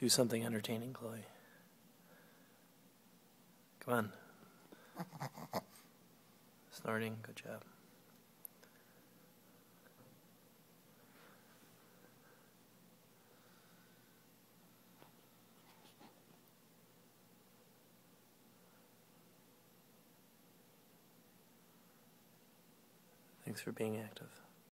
Do something entertaining, Chloe. Come on. Snorting, good job. Thanks for being active.